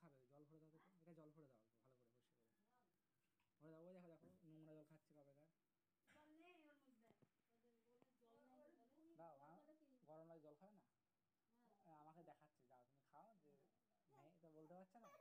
খাবে, জল ভরে দাও তো, এটা জল ভরে দাও একটু ভালো করে পরিষ্কার করে ভরে দাও। ওই দেখো দেখো নোংরা জল খাচ্ছে কবেকার। দাও গরম লাগে জল খাবে না, আমাকে দেখাচ্ছে, যাও তুমি খাও, যে মেয়ে এটা বলতে পারছে না।